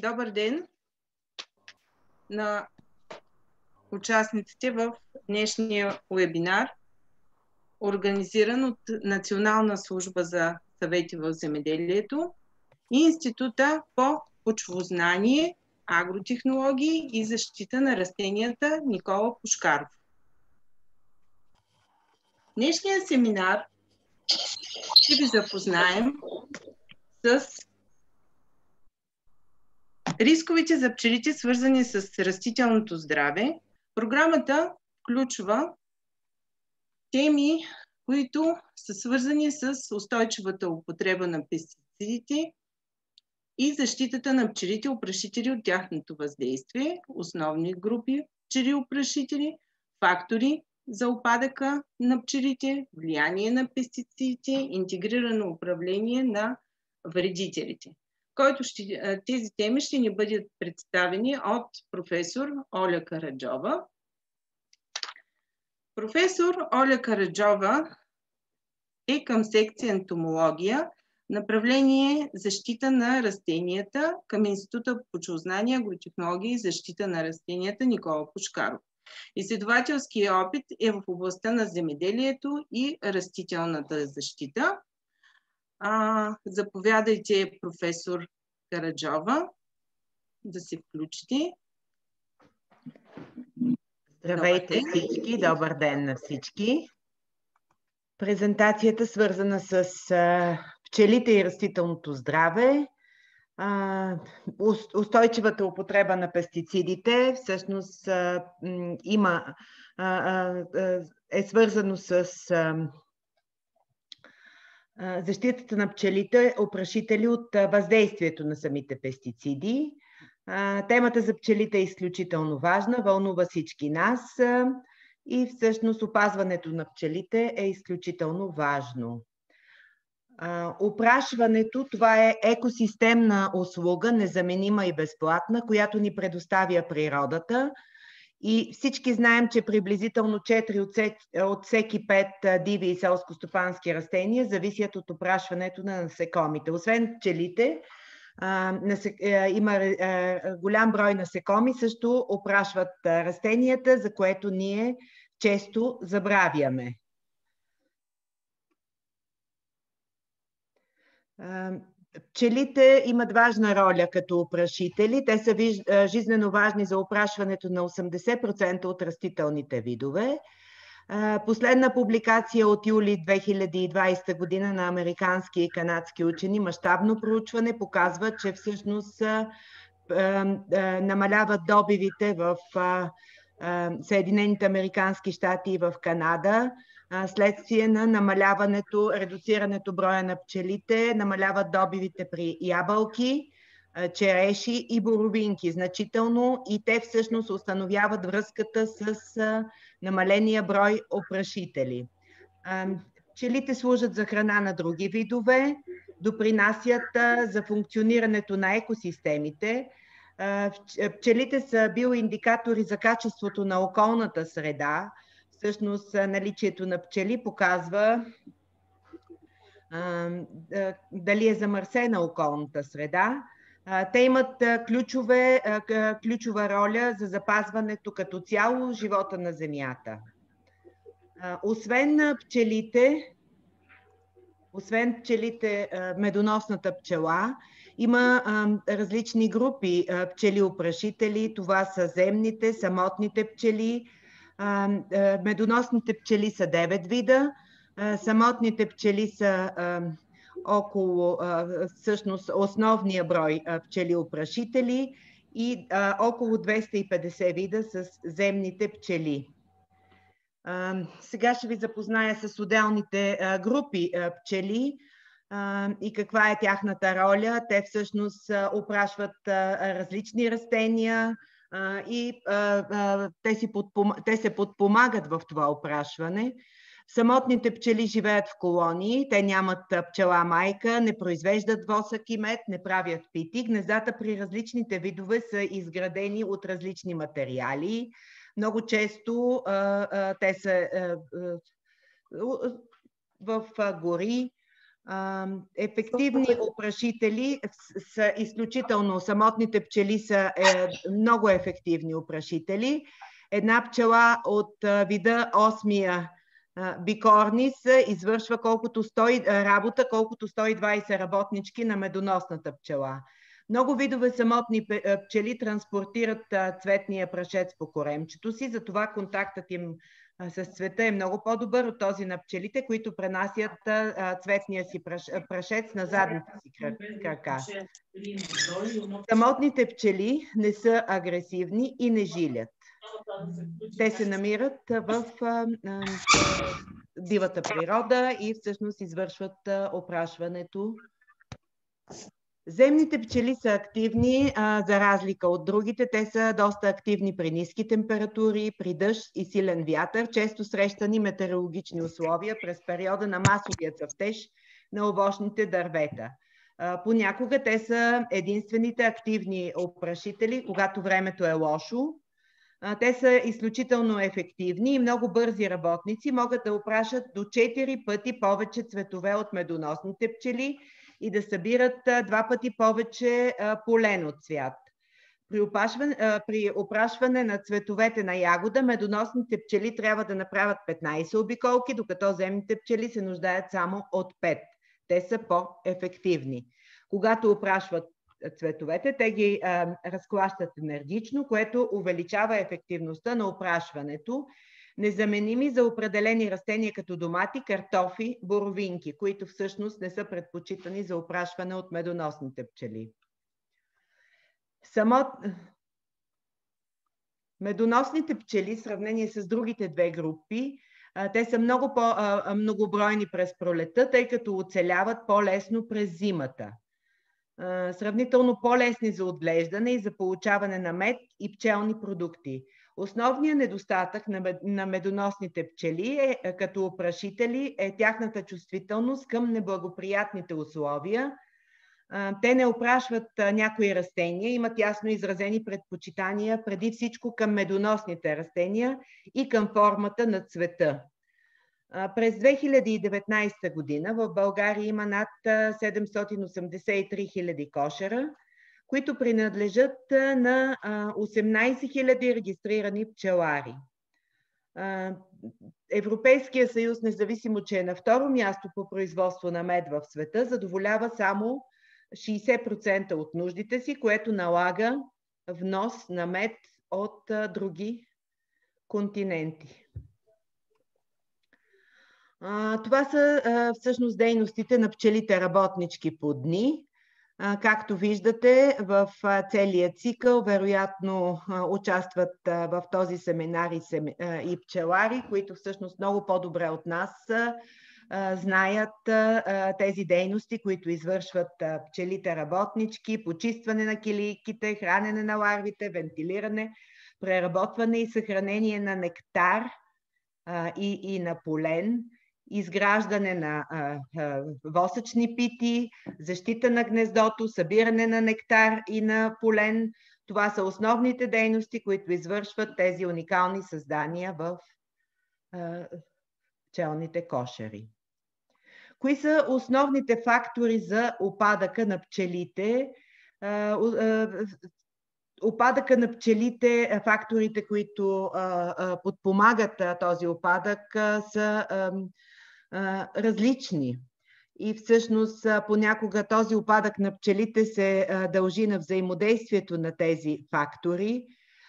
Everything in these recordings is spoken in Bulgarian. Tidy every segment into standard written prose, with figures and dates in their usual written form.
Добър ден на участниците в днешния вебинар, организиран от Национална служба за съвети в земеделието и Института по почвознание, агротехнологии и защита на растенията Никола Пушкаров. Днешния семинар ще ви запознаем с рисковете за пчелите, свързани с растителното здраве. Програмата включва теми, които са свързани с устойчивата употреба на пестицидите и защитата на пчелите опрашители от тяхното въздействие, основни групи пчели опрашители, фактори за опадъка на пчелите, влияние на пестицидите, интегрирано управление на вредителите. Тези теми ще ни бъдат представени от професор Оля Караджова. Професор Оля Караджова е към секция ентомология, направление защита на растенията към Института по почвознание, агротехнология и защита на растенията Никола Пушкаров. Изследователският опит е в областта на земеделието и растителната защита. Заповядайте, професор Караджова, да се включите. Здравейте всички, добър ден на всички. Презентацията свързана с пчелите и растителното здраве. Устойчивата употреба на пестицидите всъщност е свързано с защитата на пчелите, опрашители от въздействието на самите пестициди. Темата за пчелите е изключително важна, вълнува всички нас и всъщност опазването на пчелите е изключително важно. Опрашването, това е екосистемна услуга, незаменима и безплатна, която ни предоставя природата. И всички знаем, че приблизително 4 от всеки 5 диви и селскостопански растения зависят от опрашването на насекомите. Освен пчелите, има голям брой насекоми, също опрашват растенията, за което ние често забравяме. Пчелите имат важна роля като опрашители. Те са жизнено важни за опрашването на 80% от растителните видове. Последна публикация от юли 2020 година на американски и канадски учени, мащабно проучване, показва, че всъщност намаляват добивите в Съединените американски щати и в Канада, следствие на намаляването, редуцирането броя на пчелите, намаляват добивите при ябълки, череши и боровинки значително и те всъщност установяват връзката с намаления брой опрашители. Пчелите служат за храна на други видове, допринасят за функционирането на екосистемите. Пчелите са биоиндикатори за качеството на околната среда. Всъщност наличието на пчели показва дали е замърсена околната среда. Те имат ключова роля за запазването като цяло живота на Земята. Освен пчелите, медоносната пчела, има различни групи пчели-опрашители. Това са земните, самотните пчели. Медоносните пчели са 9 вида. Самотните пчели са всъщност основния брой пчели-опрашители и около 250 вида с земните пчели. Сега ще ви запозная с отделните групи пчели и каква е тяхната роля. Те всъщност опрашват различни растения и те се подпомагат в това опрашване. Самотните пчели живеят в колонии, те нямат пчела майка, не произвеждат восък и мед, не правят пити. Гнездата при различните видове са изградени от различни материали. Много често те са в гори, Ефективни опрашители са изключително, самотните пчели са много ефективни опрашители. Една пчела от вида осмия бикорнис извършва работа колкото 120 работнички на медоносната пчела. Много видове самотни пчели транспортират цветния прашец по коремчето си, затова контактът им с цвета е много по-добър от този на пчелите, които пренасят цветния си прашец на задните си крака. Самотните пчели не са агресивни и не жилят. Те се намират в дивата природа и всъщност извършват опрашването. Земните пчели са активни, за разлика от другите. Те са доста активни при ниски температури, при дъжд и силен вятър, често срещани метеорологични условия през периода на масовия цъфтеж на овощните дървета. Понякога те са единствените активни опрашители, когато времето е лошо. Те са изключително ефективни и много бързи работници, могат да опрашат до 4 пъти повече цветове от медоносните пчели и да събират 2 пъти повече полен от цвят. При опрашване на цветовете на ягода, медоносните пчели трябва да направят 15 обиколки, докато земните пчели се нуждаят само от 5. Те са по-ефективни. Когато опрашват цветовете, те ги разклащат енергично, което увеличава ефективността на опрашването. Незаменими за определени растения като домати, картофи, боровинки, които всъщност не са предпочитани за опрашване от медоносните пчели. Медоносните пчели, в сравнение с другите две групи, те са много по-многобройни през пролета, тъй като оцеляват по-лесно през зимата. Сравнително по-лесни за отглеждане и за получаване на мед и пчелни продукти. Основният недостатък на медоносните пчели като опрашители е тяхната чувствителност към неблагоприятните условия. Те не опрашват някои растения, имат ясно изразени предпочитания преди всичко към медоносните растения и към формата на цвета. През 2019 година в България има над 783 000 кошера, които принадлежат на 18 000 регистрирани пчелари. Европейския съюз, независимо че е на второ място по производство на мед в света, задоволява само 60% от нуждите си, което налага внос на мед от други континенти. Това са всъщност дейностите на пчелите работнички по дни. Както виждате, в целия цикъл вероятно участват в този семинар и пчелари, които всъщност много по-добре от нас знаят тези дейности, които извършват пчелите работнички: почистване на килийките, хранене на ларвите, вентилиране, преработване и съхранение на нектар и на полен, изграждане на восъчни пити, защита на гнездото, събиране на нектар и на полен. Това са основните дейности, които извършват тези уникални създания в пчелните кошери. Кои са основните фактори за опадъка на пчелите? Опадъка на пчелите, факторите, които подпомагат този опадък, са различни. И всъщност понякога този опадък на пчелите се дължи на взаимодействието на тези фактори.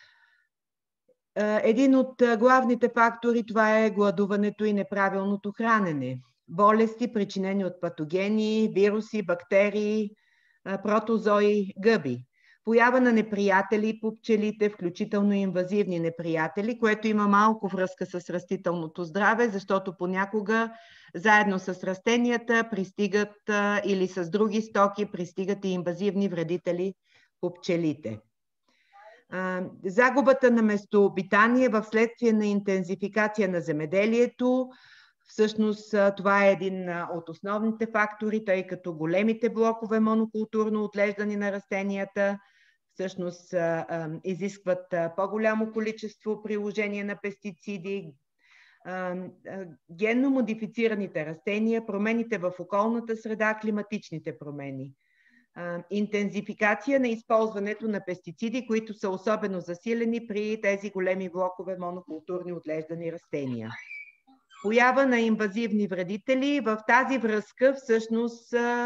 Един от главните фактори, това е гладуването и неправилното хранене. Болести, причинени от патогени, вируси, бактерии, протозои, гъби. Поява на неприятели по пчелите, включително инвазивни неприятели, което има малко връзка с растителното здраве, защото понякога заедно с растенията пристигат или с други стоки пристигат и инвазивни вредители по пчелите. Загубата на местообитание в следствие на интензификация на земеделието. Всъщност това е един от основните фактори, тъй като големите блокове монокултурно отглеждане на растенията всъщност изискват по-голямо количество приложение на пестициди, генно модифицираните растения, промените в околната среда, климатичните промени. Интензификация на използването на пестициди, които са особено засилени при тези големи блокове монокултурни отглеждани растения. Поява на инвазивни вредители. В тази връзка всъщност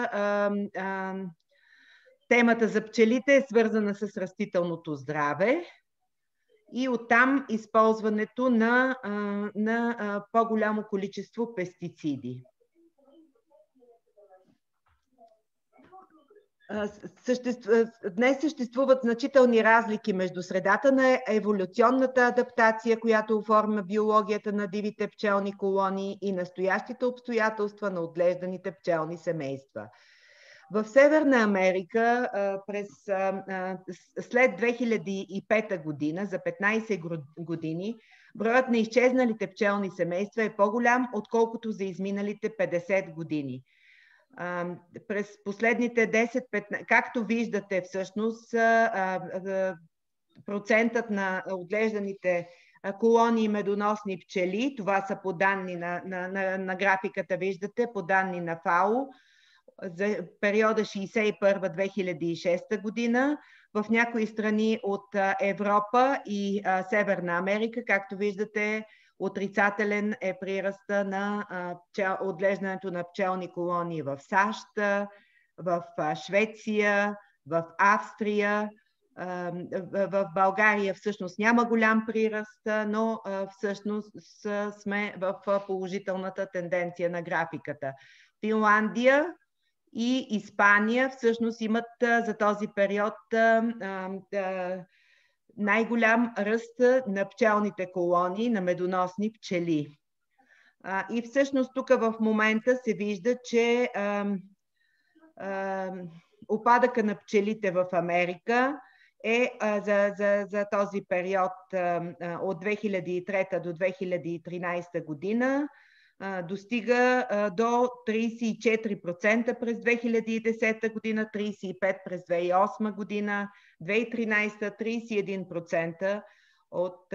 темата за пчелите е свързана с растителното здраве и оттам използването на по-голямо количество пестициди. Днес съществуват значителни разлики между средата на еволюционната адаптация, която оформя биологията на дивите пчелни колонии, и настоящите обстоятелства на отглежданите пчелни семейства. В Северна Америка след 2005 година, за 15 години, броят на изчезналите пчелни семейства е по-голям, отколкото за изминалите 50 години. През последните 10-15, както виждате всъщност, процентът на отглежданите колонии медоносни пчели, това са по данни на графиката, виждате, по данни на ФАО, за периода 61-2006 година. В някои страни от Европа и Северна Америка, както виждате, отрицателен е прираста на отглеждането на пчелни колонии в САЩ, в Швеция, в Австрия. В България всъщност няма голям прираст, но всъщност сме в положителната тенденция на графиката. Финландия и Испания всъщност имат за този период най-голям ръст на пчелните колонии, на медоносни пчели. И всъщност тук в момента се вижда, че опадъка на пчелите в Америка е за този период от 2003 до 2013 година достига до 34% през 2010 година, 35% през 2008 година, 2013 31% от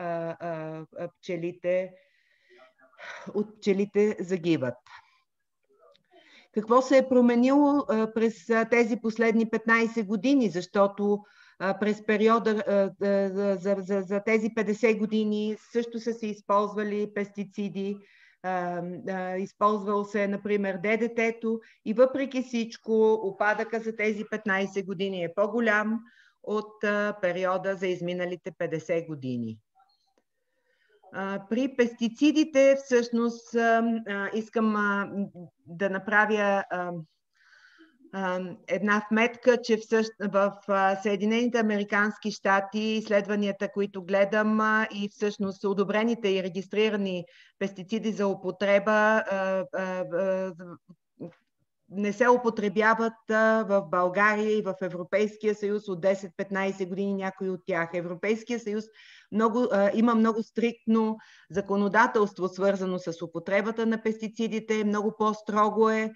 пчелите загиват. Какво се е променило през тези последни 15 години? Защото през периода за тези 50 години също са се използвали пестициди, използвал се, например, ДДТ-то, и въпреки всичко опадъка за тези 15 години е по-голям от периода за изминалите 50 години. При пестицидите всъщност искам да направя една вметка, че в Съединените американски щати изследванията, които гледам, и всъщност одобрените и регистрирани пестициди за употреба не се употребяват в България и в Европейския съюз от 10-15 години, някои от тях. Европейския съюз има много стриктно законодателство, свързано с употребата на пестицидите, много по-строго е.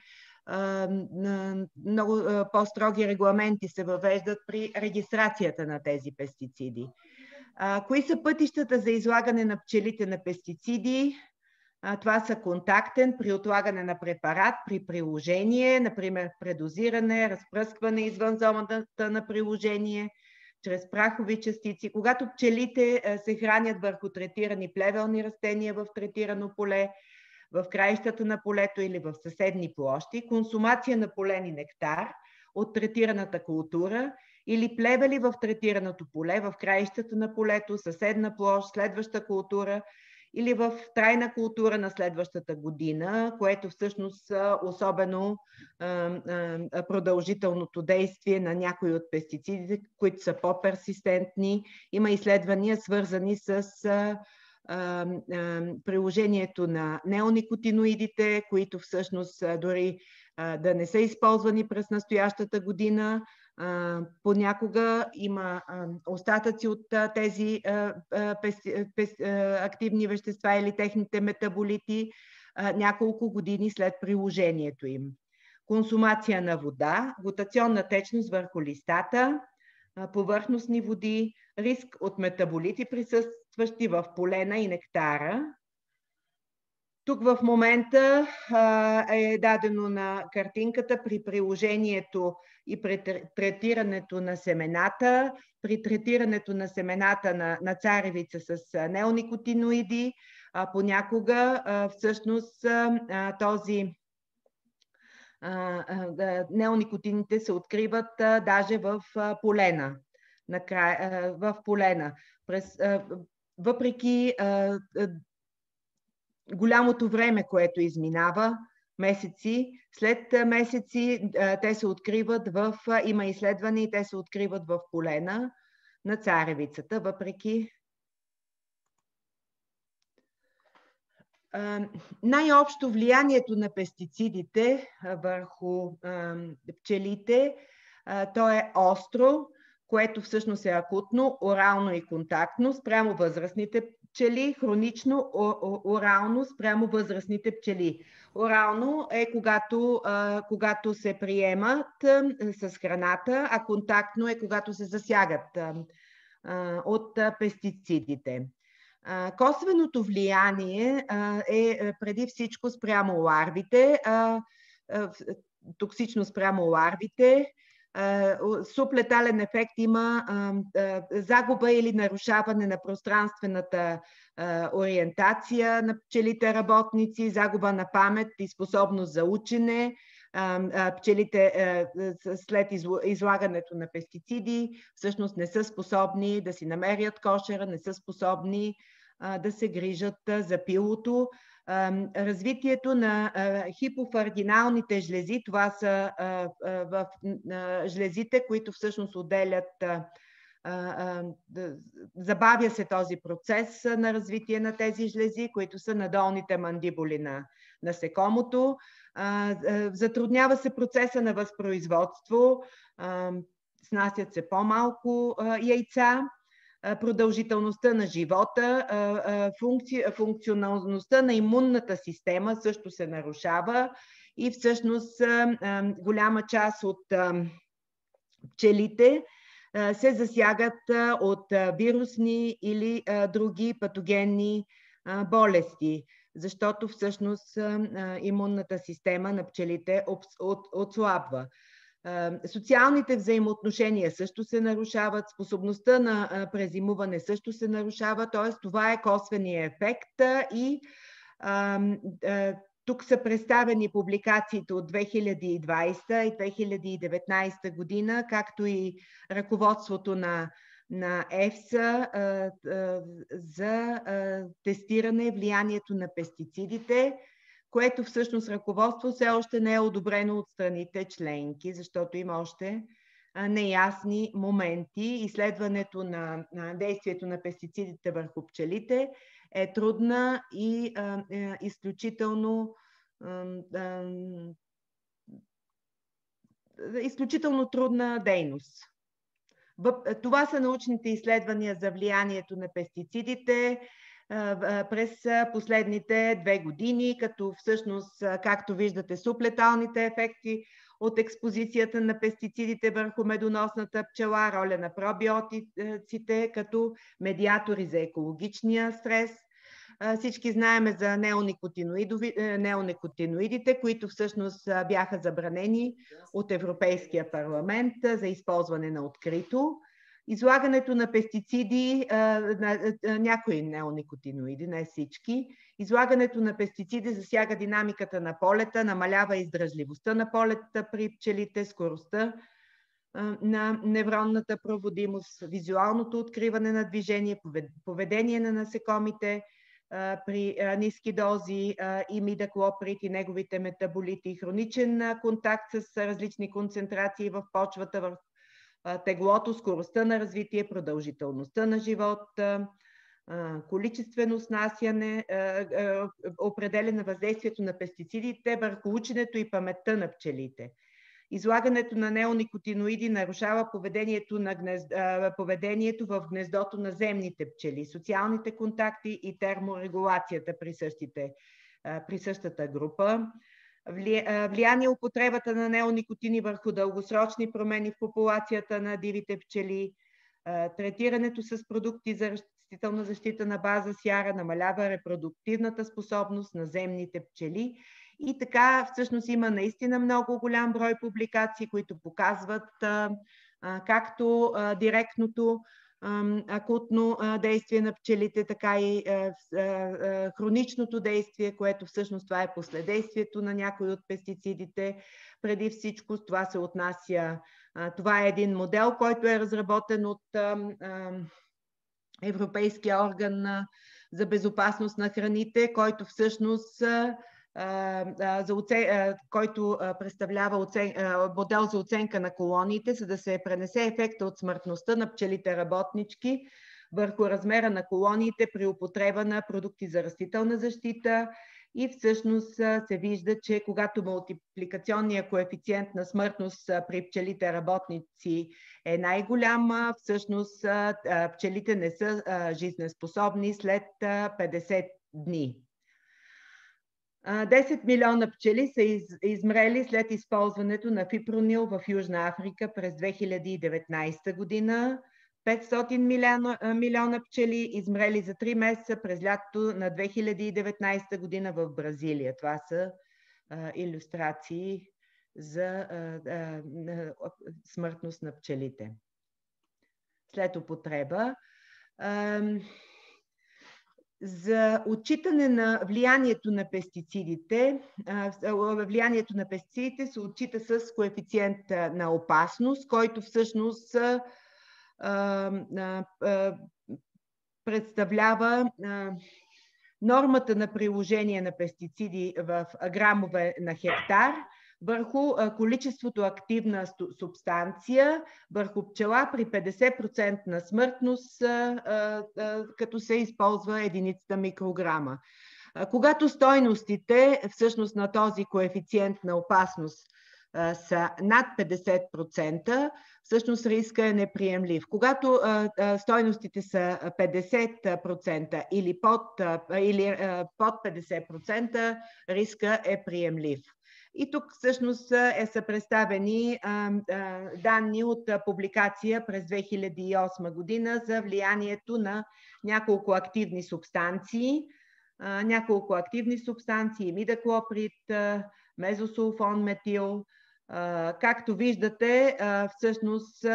Много по-строги регламенти се въвеждат при регистрацията на тези пестициди. Кои са пътищата за излагане на пчелите на пестициди? Това са контактен, при отлагане на препарат, при приложение, например предозиране, разпръскване извън зоната на приложение, чрез прахови частици. Когато пчелите се хранят върху третирани плевелни растения в третирано поле, в краищата на полето или в съседни площи, консумация на полен и нектар от третираната култура или плевели в третираното поле, в краищата на полето, съседна площ, следваща култура или в трайна култура на следващата година, което всъщност особено продължителното действие на някои от пестицидите, които са по-персистентни. Има изследвания, свързани с приложението на неоникотиноидите, които всъщност дори да не са използвани през настоящата година. Понякога има остатъци от тези активни вещества или техните метаболити няколко години след приложението им. Консумация на вода, глутационна течност върху листата, повърхностни води, риск от метаболити, присъстващи в полена и нектара. Тук в момента е дадено на картинката при приложението и при третирането на семената. При третирането на семената на царевица с неоникотиноиди, понякога всъщност неоникотините се откриват даже в полена. В полена. Въпреки голямото време, което изминава, месеци, след месеци те се откриват има изследвания и те се откриват в полена на царевицата, въпреки най-общо влиянието на пестицидите върху пчелите, то е остро, което всъщност е акутно, орално и контактно спрямо възрастните пчели, хронично орално спрямо възрастните пчели. Орално е когато се приемат с храната, а контактно е когато се засягат от пестицидите. Косвеното влияние е преди всичко спрямо ларвите, токсично спрямо ларвите. Сублетален ефект има загуба или нарушаване на пространствената ориентация на пчелите работници, загуба на памет и способност за учене. Пчелите след излагането на пестициди всъщност не са способни да си намерят кошера, не са способни да се грижат за пилото. Развитието на хипофаргиналните жлези, това са жлезите, които всъщност отделят, забавя се този процес на развитие на тези жлези, които са на долните мандибули на насекомото. Затруднява се процеса на възпроизводство, снасят се по-малко яйца, продължителността на живота, функционалността на имунната система също се нарушава и всъщност голяма част от пчелите се засягат от вирусни или други патогенни болести, защото всъщност имунната система на пчелите отслабва. Социалните взаимоотношения също се нарушават, способността на презимуване също се нарушава, т.е. това е косвения ефект и тук са представени публикациите от 2020 и 2019 година, както и ръководството на ЕФСА за тестиране влиянието на пестицидите, което всъщност ръководство все още не е одобрено от страните членки, защото има още неясни моменти. Изследването на действието на пестицидите върху пчелите е трудна и изключително трудна дейност. Това са научните изследвания за влиянието на пестицидите през последните 2 години, като всъщност, както виждате, сублеталните ефекти от експозицията на пестицидите върху медоносната пчела, роля на пробиотиците като медиатори за екологичния стрес. Всички знаем за неоникотиноидите, които всъщност бяха забранени от Европейския парламент за използване на открито. Излагането на пестициди, някои неоникотиноиди, не всички, излагането на пестициди засяга динамиката на полета, намалява издръжливостта на полета при пчелите, скоростта на невронната проводимост, визуалното откриване на движение, поведение на насекомите при ниски дози имидаклоприд и неговите метаболити, хроничен контакт с различни концентрации в почвата, в теглото, скоростта на развитие, продължителността на живот, количествено снасяне, определяне на въздействието на пестицидите върху ученето и паметта на пчелите. Излагането на неоникотиноиди нарушава поведението в гнездото на земните пчели, социалните контакти и терморегулацията при същата група. Влияние употребата на неоникотини върху дългосрочни промени в популацията на дивите пчели, третирането с продукти за растителна защита на база сяра, намалява репродуктивната способност на земните пчели. И така всъщност има наистина много голям брой публикации, които показват както директното акутно действие на пчелите, така и хроничното действие, което всъщност това е последействието на някои от пестицидите. Преди всичко това се отнася, това е един модел, който е разработен от Европейския орган за безопасност на храните, който всъщност който представлява модел за оценка на колониите, за да се пренесе ефекта от смъртността на пчелите работнички върху размера на колониите при употреба на продукти за растителна защита. И всъщност се вижда, че когато мултипликационният коефициент на смъртност при пчелите работници е най-голям, всъщност пчелите не са жизнеспособни след 50 дни. 10 милиона пчели са измрели след използването на фипронил в Южна Африка през 2019 година. 500 милиона пчели измрели за 3 месеца през лятото на 2019 година в Бразилия. Това са илюстрации за смъртност на пчелите след употреба. За отчитане на влиянието на пестицидите, влиянието на пестицидите се отчита с коефициент на опасност, който всъщност представлява нормата на приложение на пестициди в грамове на хектар върху количеството активна субстанция върху пчела при 50% на смъртност, като се използва единицата микрограма. Когато стойностите всъщност на този коефициент на опасност са над 50%, всъщност риска е неприемлив. Когато стойностите са 50% или под 50%, риска е приемлив. И тук всъщност са представени данни от публикация през 2008 година за влиянието на няколко активни субстанции. Имидаклоприд, мезосулфон метил. Както виждате, всъщност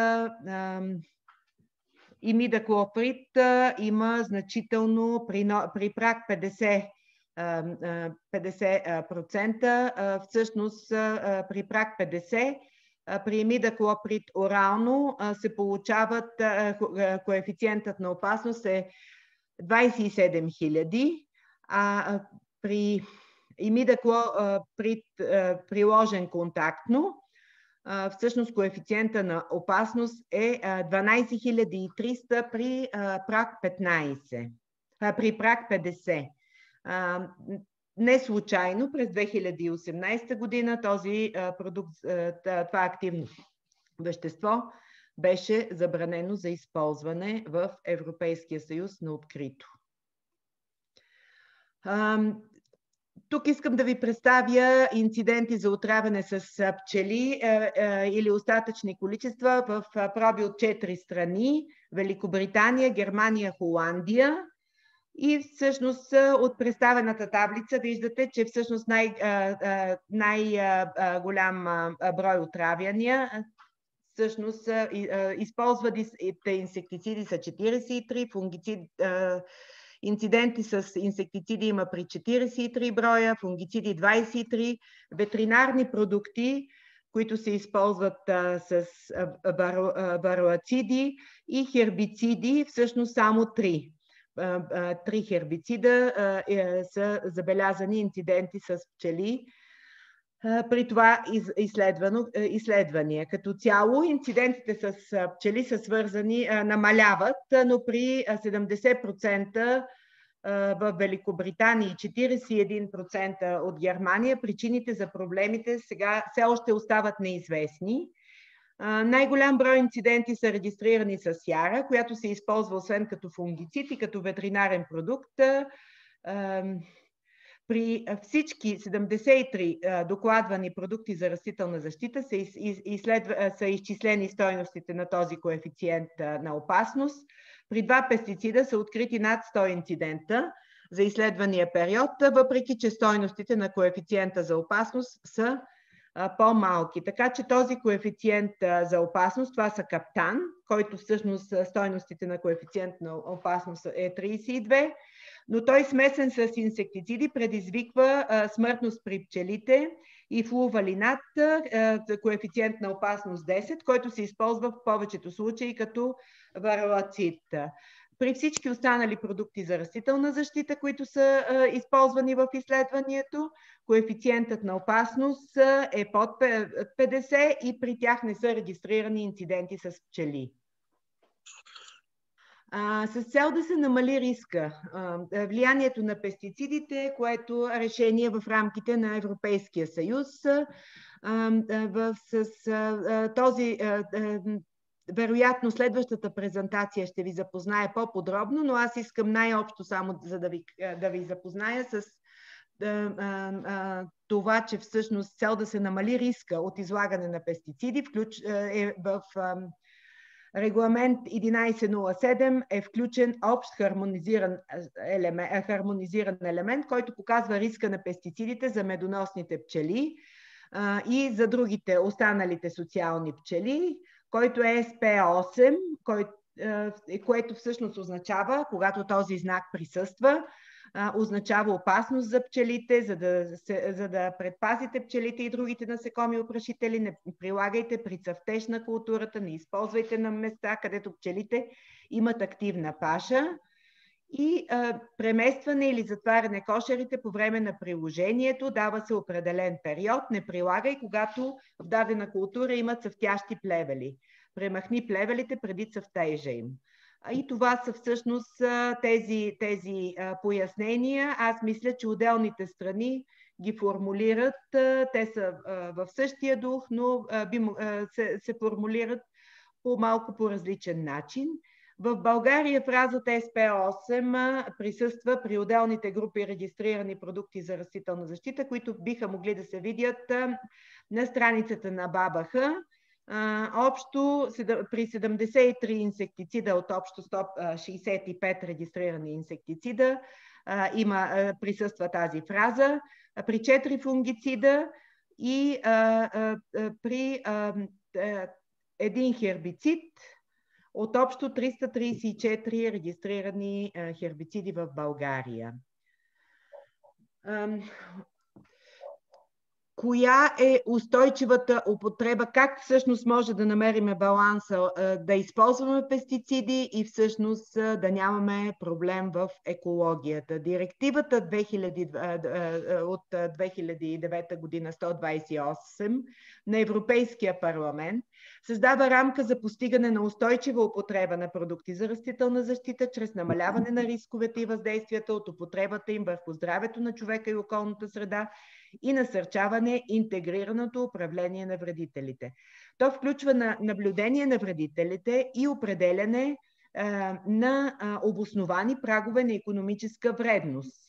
имидаклоприд има значително при праг 50%, всъщност при праг 50%, при имидаклоприд орално се получават, коефициентът на опасност е 27 000, а при имидаклоприд приложен контактно, всъщност коефициента на опасност е 12 300 при праг 15, при праг 50. Не случайно през 2018 година този продукт, това активно вещество беше забранено за използване в Европейския съюз на открито. Тук искам да ви представя инциденти за отравяне с пчели или остатъчни количества в проби от 4 страни – Великобритания, Германия, Холандия. И всъщност от представената таблица виждате, че всъщност най-голям брой отравяния всъщност използваните инсектициди са 43, инциденти с инсектициди има при 43 броя, фунгициди 23, ветеринарни продукти, които се използват с вароациди и хербициди, всъщност само 3. 3 хербицида са забелязани инциденти с пчели. При това изследвания. Като цяло инцидентите с пчели са свързани, намаляват, но при 70% в Великобритания и 41% от Германия причините за проблемите сега все още остават неизвестни. Най-голям брой инциденти са регистрирани с яра, която се използва освен като фунгицид и като ветеринарен продукт. При всички 73 докладвани продукти за растителна защита са изчислени стойностите на този коефициент на опасност. При 2 пестицида са открити над 100 инцидента за изследвания период, въпреки че стойностите на коефициента за опасност са по-малки. Така че този коефициент за опасност, това са каптан, който всъщност стойностите на коефициент на опасност е 32, но той смесен с инсектициди предизвиква смъртност при пчелите и флувалинат, коефициент на опасност 10, който се използва в повечето случаи като варелацид. При всички останали продукти за растителна защита, които са използвани в изследването, коефициентът на опасност е под 50 и при тях не са регистрирани инциденти с пчели. С цел да се намали риска, влиянието на пестицидите, което решение в рамките на Европейския съюз, вероятно следващата презентация ще ви запознае по-подробно, но аз искам най-общо само да ви запозная с това, че всъщност цел да се намали риска от излагане на пестициди е в Регламент 1107 е включен общ хармонизиран елемент, който показва риска на пестицидите за медоносните пчели и за другите останалите социални пчели, който е SP8, което всъщност означава, когато този знак присъства, означава опасност за пчелите, за да предпазите пчелите и другите насекоми опрашители. Не прилагайте при цъфтеж на културата, не използвайте на места, където пчелите имат активна паша. И преместване или затваряне кошерите по време на приложението дава се определен период. Не прилагай, когато в дадена култура има цъфтящи плевели. Премахни плевелите преди цъфтежа им. И това са всъщност тези пояснения. Аз мисля, че отделните страни ги формулират. Те са в същия дух, но се формулират малко по различен начин. В България фразата SP8 присъства при отделните групи регистрирани продукти за растителна защита, които биха могли да се видят на страницата на БАБХ. Общо при 73 инсектицида от общо 165 регистрирани инсектицида присъства тази фраза. При 4 фунгицида и при един хербицид от общо 334 регистрирани хербициди в България. Коя е устойчивата употреба? Как всъщност може да намерим баланса, да използваме пестициди и всъщност да нямаме проблем в екологията? Директивата от 2009 година 128 на Европейския парламент създава рамка за постигане на устойчива употреба на продукти за растителна защита чрез намаляване на рисковете и въздействията от употребата им върху здравето на човека и околната среда и насърчаване интегрираното управление на вредителите. То включва наблюдение на вредителите и определяне на обосновани прагове на икономическа вредност.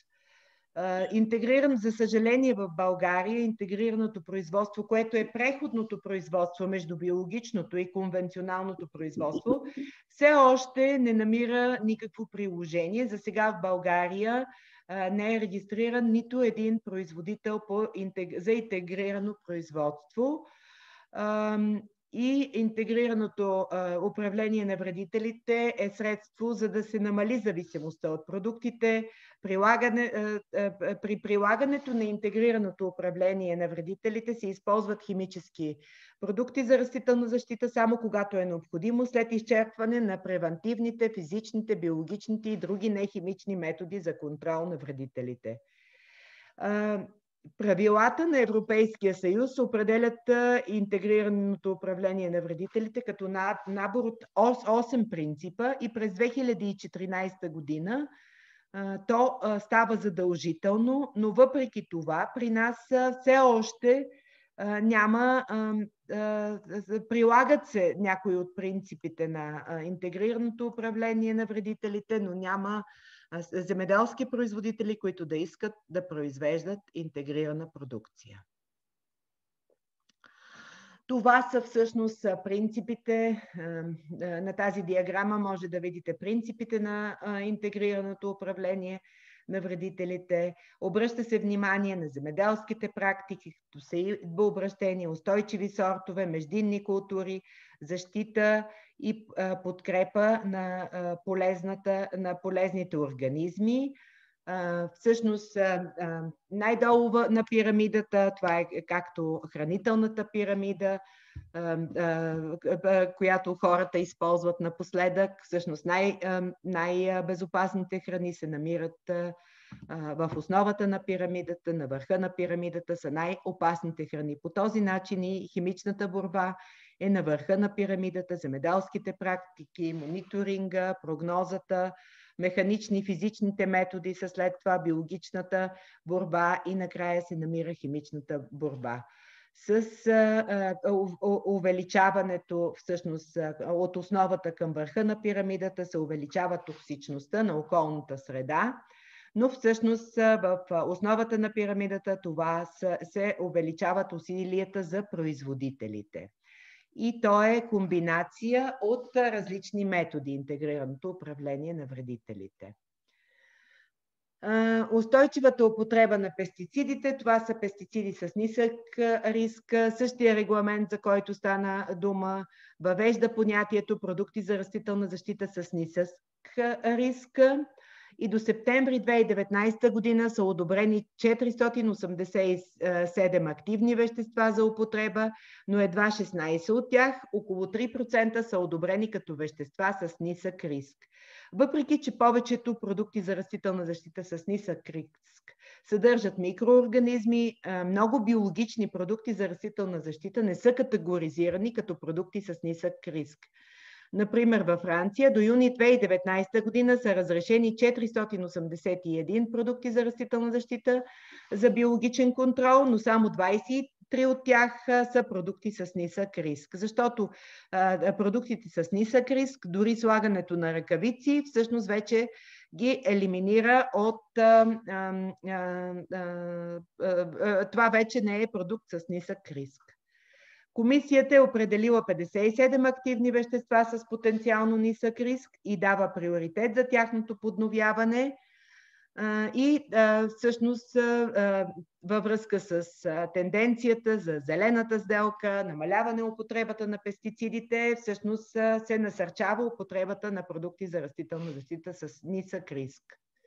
За съжаление в България, интегрираното производство, което е преходното производство между биологичното и конвенционалното производство, все още не намира никакво приложение. За сега в България не е регистриран нито един производител за интегрирано производство. И интегрираното управление на вредителите е средство за да се намали зависимостта от продуктите. При прилагането на интегрираното управление на вредителите се използват химически продукти за растителна защита само когато е необходимо, след изчерпване на превантивните, физичните, биологичните и други нехимични методи за контрол на вредителите. Правилата на Европейския съюз определят интегрираното управление на вредителите като набор от 8 принципа и през 2014 година то става задължително, но въпреки това при нас все още прилагат се някои от принципите на интегрираното управление на вредителите, но няма земеделски производители, които да искат да произвеждат интегрирана продукция. Това са всъщност принципите. На тази диаграма може да видите принципите на интегрираното управление на вредителите. Обръща се внимание на земеделските практики, като себеобращение, устойчиви сортове, междинни култури, защита и подкрепа на полезните организми. Всъщност най-долу на пирамидата, това е както хранителната пирамида, която хората използват напоследък. Всъщност най-безопасните храни се намират в основата на пирамидата, на върха на пирамидата са най-опасните храни. По този начин и химичната борба е на върха на пирамидата, земеделските практики, мониторинга, прогнозата, механични, физичните методи са след това биологичната борба и накрая се намира химичната борба. С увеличаването всъщност от основата към върха на пирамидата се увеличава токсичността на околната среда, но всъщност в основата на пирамидата това се увеличават усилията за производителите. И то е комбинация от различни методи, интегрираното управление на вредителите. Устойчивата употреба на пестицидите, това са пестициди с нисък риск. Същия регламент, за който стана дума, въвежда понятието продукти за растителна защита с нисък риск. И до септември 2019 година са одобрени 487 активни вещества за употреба, но едва 16 от тях, около 3% са одобрени като вещества с нисък риск. Въпреки че повечето продукти за растителна защита с нисък риск съдържат микроорганизми, много биологични продукти за растителна защита не са категоризирани като продукти с нисък риск. Например, във Франция до юни 2019 година са разрешени 481 продукти за растителна защита за биологичен контрол, но само 23 от тях са продукти с нисък риск. Защото продуктите с нисък риск, дори слагането на ръкавици, всъщност вече ги елиминира от... това вече не е продукт с нисък риск. Комисията е определила 57 активни вещества с потенциално нисък риск и дава приоритет за тяхното подновяване. И всъщност във връзка с тенденцията за зелената сделка, намаляване употребата на пестицидите, всъщност се насърчава употребата на продукти за растителна защита с нисък риск.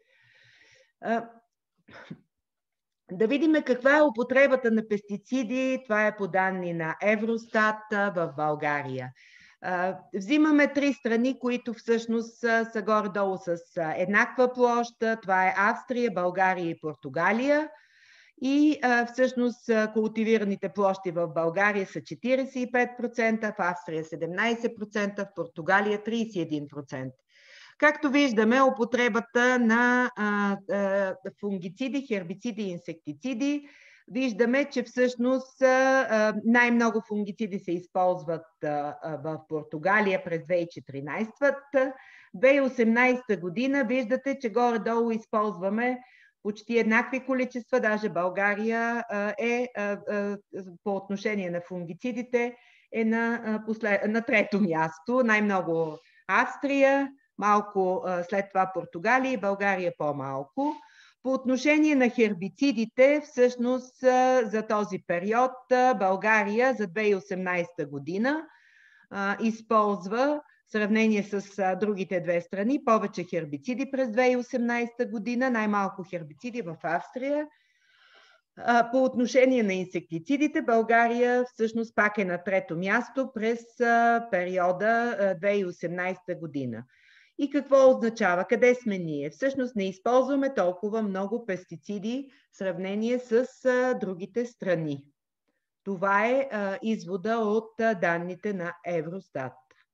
Да видим каква е употребата на пестициди. Това е по данни на Евростат в България. Взимаме 3 страни, които всъщност са горе-долу с еднаква площ. Това е Австрия, България и Португалия. И всъщност култивираните площи в България са 45%, в Австрия 17%, в Португалия 31%. Както виждаме, употребата на фунгициди, хербициди и инсектициди, виждаме, че всъщност най-много фунгициди се използват в Португалия през 2014. 2018 година виждате, че горе-долу използваме почти еднакви количества, даже България по отношение на фунгицидите е на трето място, най-много Австрия, малко след това Португалия и България по-малко. По отношение на хербицидите, всъщност за този период България за 2018 година използва в сравнение с другите 2 страни повече хербициди през 2018 година, най-малко хербициди в Австрия. По отношение на инсектицидите, България всъщност пак е на трето място през периода 2018 година. И какво означава? Къде сме ние? Всъщност не използваме толкова много пестициди в сравнение с другите страни. Това е извода от данните на Евростат.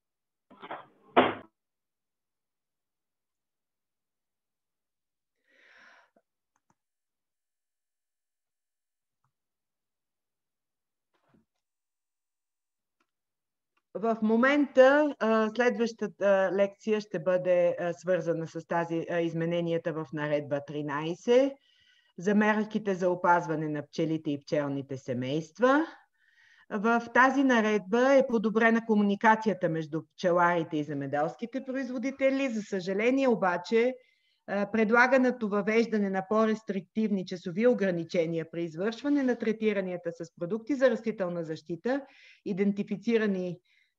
В момента следващата лекция ще бъде свързана с тази измененията в наредба 13 за мерките за опазване на пчелите и пчелните семейства. В тази наредба е подобрена комуникацията между пчеларите и земеделските производители. За съжаление обаче, предлаганото въвеждане на по-рестриктивни часови ограничения при извършване на третиранията с продукти за растителна защита, идентифицирани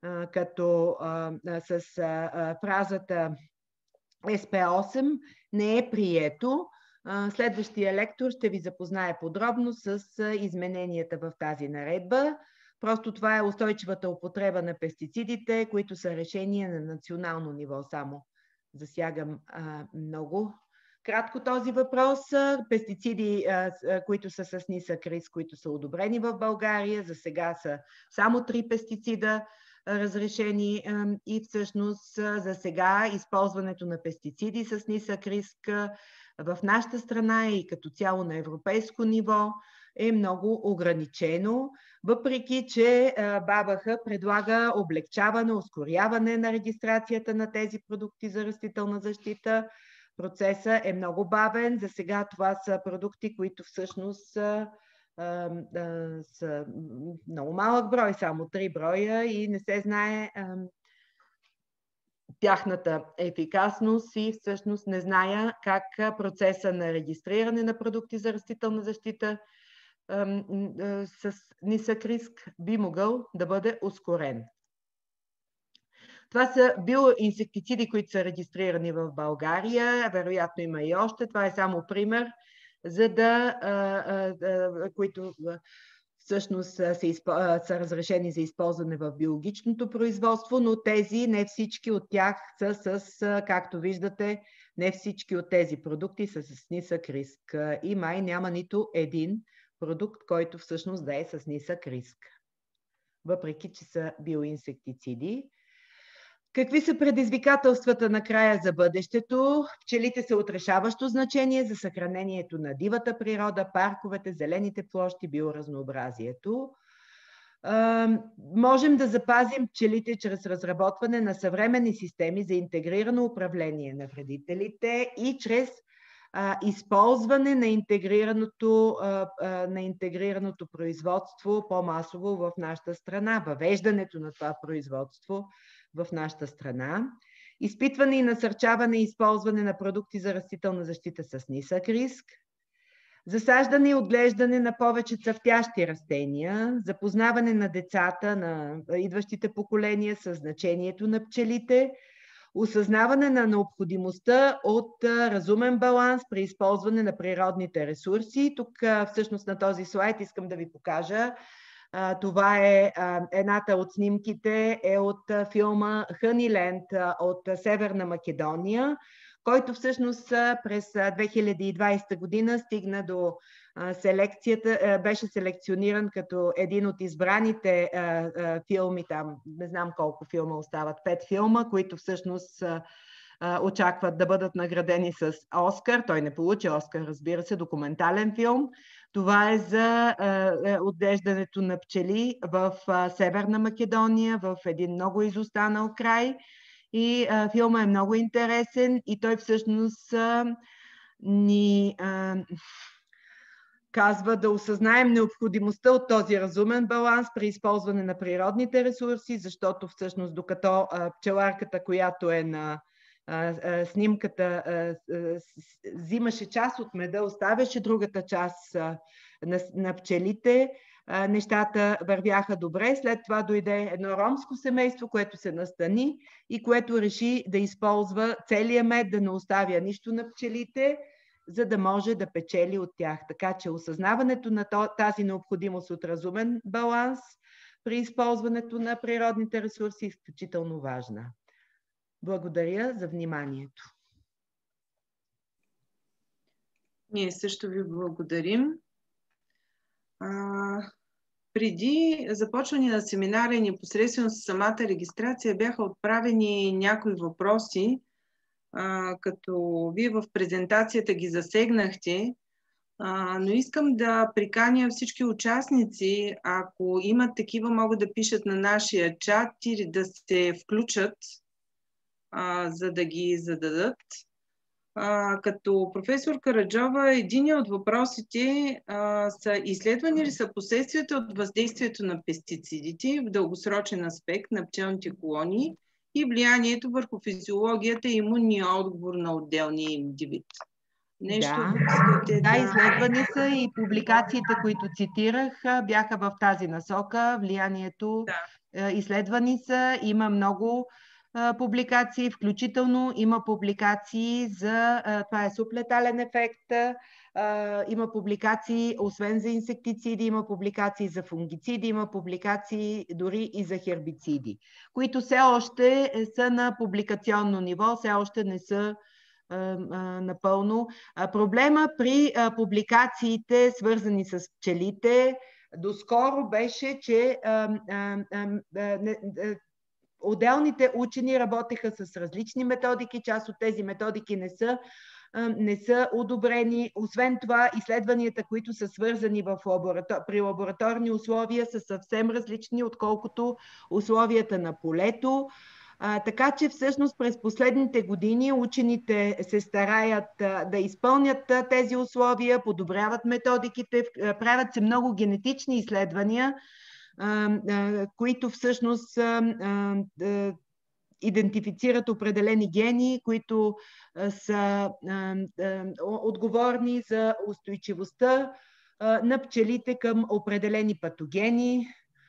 с фразата SP8, не е прието. Следващия лектор ще ви запознае подробно с измененията в тази наредба. Просто това е устойчивата употреба на пестицидите, които са решения на национално ниво. Само засягам много кратко този въпрос. Пестициди, които са с нисък риск, които са одобрени в България, за сега са само 3 пестицида разрешени и всъщност за сега използването на пестициди с нисък риск в нашата страна и като цяло на европейско ниво е много ограничено, въпреки че БАБХ предлага облегчаване, ускоряване на регистрацията на тези продукти за растителна защита. Процесът е много бавен. За сега това са продукти, които всъщност са много малък брой, само 3 броя и не се знае тяхната ефикасност и всъщност не зная как процеса на регистриране на продукти за растителна защита с нисък риск би могъл да бъде ускорен. Това са биоинсектициди, които са регистрирани в България. Вероятно има и още. Това е само пример, които всъщност са разрешени за използване в биологичното производство, но тези, не всички от тях са както виждате, не всички от тези продукти са с нисък риск. И май няма нито един продукт, който всъщност да е с нисък риск, въпреки че са биоинсектициди. Какви са предизвикателствата накрая за бъдещето? Пчелите са от решаващо значение за съхранението на дивата природа, парковете, зелените площи, биоразнообразието. Можем да запазим пчелите чрез разработване на съвременни системи за интегрирано управление на вредителите и чрез използване на интегрираното производство по-масово в нашата страна, въвеждането на това производство в нашата страна, изпитване и насърчаване и използване на продукти за растителна защита с нисък риск, засаждане и отглеждане на повече цъфтящи растения, запознаване на децата, на идващите поколения със значението на пчелите, осъзнаване на необходимостта от разумен баланс при използване на природните ресурси. Тук всъщност на този слайд искам да ви покажа. Това е едната от снимките е от филма Honeyland от Северна Македония, който всъщност през 2020 година стигна до селекцията, беше селекциониран като един от избраните филми, там не знам колко филма остават, 5 филма, които всъщност очакват да бъдат наградени с Оскар. Той не получи Оскар, разбира се, документален филм. Това е за отглеждането на пчели в Северна Македония, в един много изостанал край. И филма е много интересен и той всъщност ни казва да осъзнаем необходимостта от този разумен баланс при използване на природните ресурси, защото всъщност докато пчеларката, която е на снимката, взимаше част от меда, оставяше другата част на пчелите, нещата вървяха добре. След това дойде едно ромско семейство, което се настани и което реши да използва целия мед, да не оставя нищо на пчелите, за да може да печели от тях. Така че осъзнаването на тази необходимост от разумен баланс при използването на природните ресурси е изключително важна. Благодаря за вниманието. Ние също ви благодарим. Преди започване на семинара и непосредствено с самата регистрация бяха отправени някои въпроси, като вие в презентацията ги засегнахте, но искам да приканя всички участници, ако имат такива, могат да пишат на нашия чат или да се включат, за да ги зададат. Като професор Караджова, един от въпросите са изследвани ли са последствията от въздействието на пестицидите в дългосрочен аспект на пчелните колонии и влиянието върху физиологията и имунния отговор на отделния индивид. Нещо да, изследвани са и публикациите, които цитирах, бяха в тази насока. Влиянието изследвани са, има много публикации, включително има публикации за, това е сублетален ефект, има публикации, освен за инсектициди, има публикации за фунгициди, има публикации дори и за хербициди, които все още са на публикационно ниво, все още не са напълно. Проблема при публикациите, свързани с пчелите, доскоро беше, че отделните учени работеха с различни методики, част от тези методики не са одобрени. Освен това, изследванията, които са свързани при лабораторни условия, са съвсем различни, отколкото условията на полето. Така че всъщност през последните години учените се стараят да изпълнят тези условия, подобряват методиките, правят се много генетични изследвания, които всъщност идентифицират определени гени, които са отговорни за устойчивостта на пчелите към определени патогени.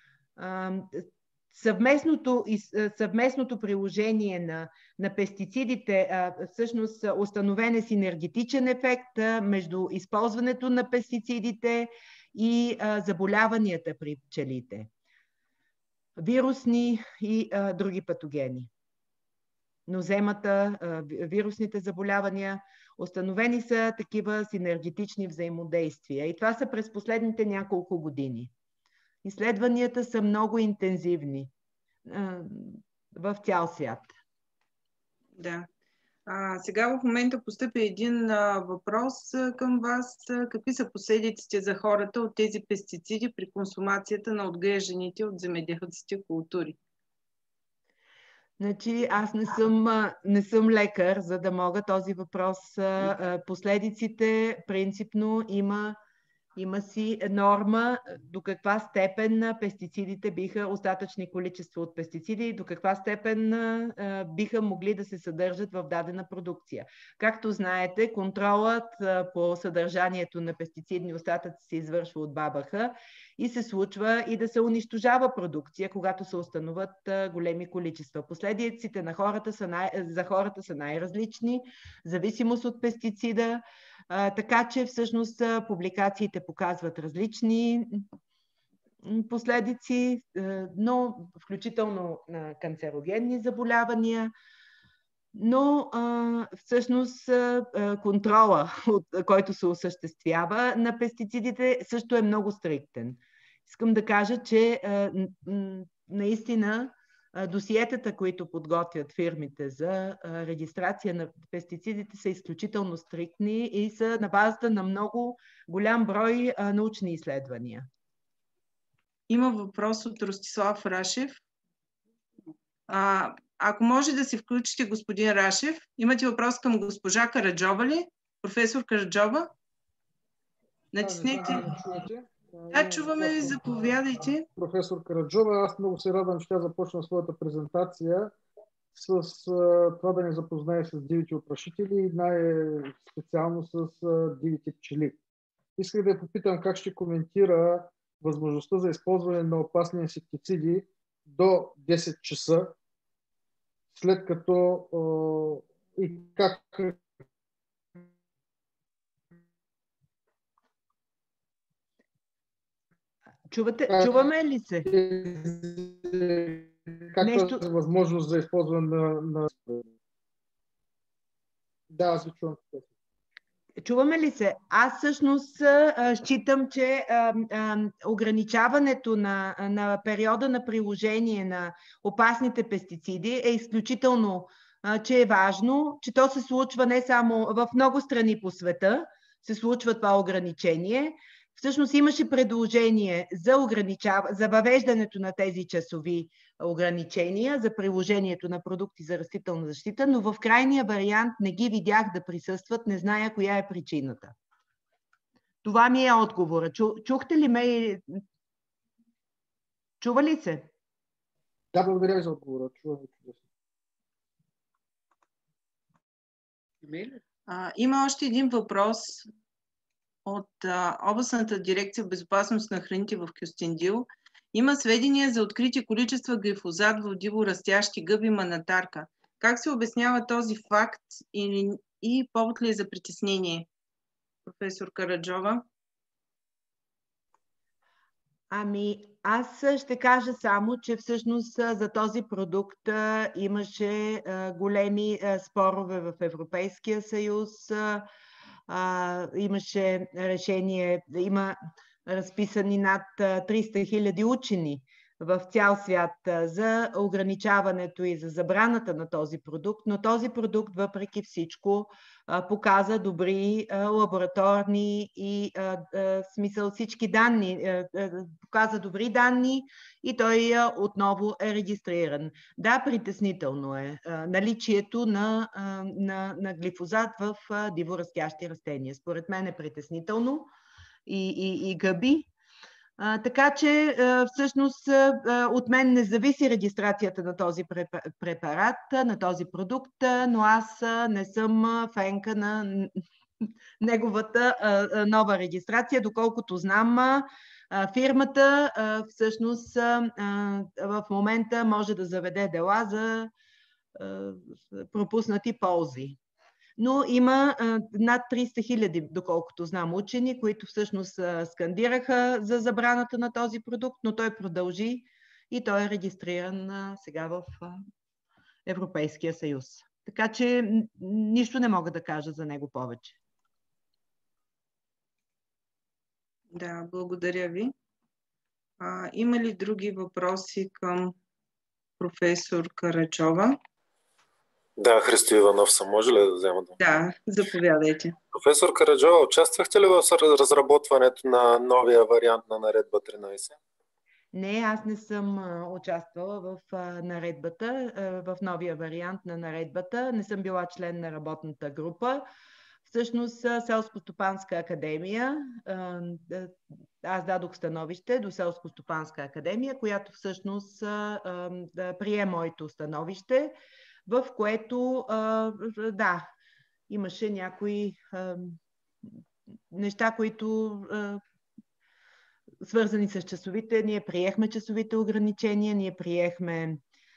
Съвместното приложение на пестицидите, всъщност установен е синергетичен ефект между използването на пестицидите и заболяванията при пчелите. Вирусни и други патогени. Ноземата, вирусните заболявания, установени са такива синергетични взаимодействия. И това са през последните няколко години. Изследванията са много интензивни в цял свят. Да. Сега в момента постъпи един въпрос към вас. Какви са последиците за хората от тези пестициди при консумацията на отглежданите от земеделците култури? Значи, аз не съм лекар, за да мога този въпрос. Последиците принципно има си норма до каква степен пестицидите биха, остатъчни количества от пестициди, до каква степен биха могли да се съдържат в дадена продукция. Както знаете, контролът по съдържанието на пестицидни остатъци се извършва от БАБХ и се случва и да се унищожава продукция, когато се установят големи количества. Последиците за хората са най-различни, в зависимост от пестицида, така че всъщност публикациите показват различни последици, но включително канцерогенни заболявания, но всъщност контрола, който се осъществява на пестицидите, също е много стриктен. Искам да кажа, че наистина досиетата, които подготвят фирмите за регистрация на пестицидите, са изключително стриктни и са на базата на много голям брой научни изследвания. Има въпрос от Ростислав Рашев. Ако може да се включите, господин Рашев. Имате въпрос към госпожа Караджова ли? Професор Караджова? Натиснете. Да, чуваме ви, заповядайте. Професор Караджова, аз много се радвам, че тя започна своята презентация с това да ни запознае с дивите опрашители и най-специално с дивите пчели. Исках да я попитам как ще коментира възможността за използване на опасни инсектициди до 10 часа, след като и как Чуваме ли се? Нещо... възможност за използване на... Да, аз ви чувам. Чуваме ли се? Аз всъщност считам, че ограничаването на периода на приложение на опасните пестициди е изключително, че е важно, че то се случва не само в много страни по света, се случва това ограничение. Всъщност имаше предложение за въвеждането на тези часови ограничения, за приложението на продукти за растителна защита, но в крайния вариант не ги видях да присъстват, не зная коя е причината. Това ми е отговора. Чухте ли ме? Чува ли се? Да, благодаря за отговора. Чувам чудесно. Има още един въпрос от областната дирекция безопасност на храните в Кюстендил. Има сведения за открити количества глифозат в диво растящи гъби манатарка. Как се обяснява този факт и повод ли е за притеснение? Професор Караджова. Аз ще кажа само, че всъщност за този продукт имаше големи спорове в Европейския съюз. Имаше решение, има разписани над 300 000 учени в цял свят за ограничаването и за забраната на този продукт, но този продукт въпреки всичко показа добри лабораторни и смисъл всички данни, показа добри данни и той отново е регистриран. Да, притеснително е наличието на глифозат в диворастящи растения. Според мен е притеснително и гъби. Така че всъщност от мен не зависи регистрацията на този препарат, на този продукт, но аз не съм фенка на неговата нова регистрация. Доколкото знам, фирмата всъщност в момента може да заведе дела за пропуснати ползи. Но има над 300 000, доколкото знам, учени, които всъщност скандираха за забраната на този продукт, но той продължи и той е регистриран сега в Европейския съюз. Така че нищо не мога да кажа за него повече. Да, благодаря ви. Има ли други въпроси към професор Караджова? Да, Христо Иванов съм. Може ли да взема дума? Да, заповядайте. Професор Караджова, участвахте ли в разработването на новия вариант на Наредба 13? Не, аз не съм участвала в наредбата, в новия вариант на наредбата. Не съм била член на работната група. Всъщност Селско-стопанска академия, аз дадох становище до Селско-стопанска академия, която всъщност прие моето становище, в което, да, имаше някои неща, които свързани с часовите. Ние приехме часовите ограничения, ние приехме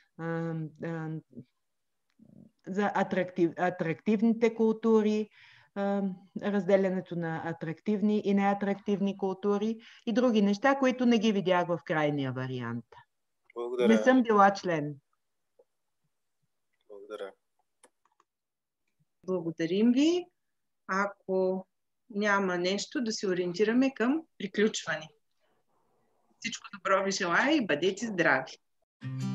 за атрактивните култури, разделянето на атрактивни и неатрактивни култури и други неща, които не ги видях в крайния вариант. Благодаря. Не съм била член. Благодаря. Благодарим ви. Ако няма нещо, да се ориентираме към приключване. Всичко добро ви желая и бъдете здрави!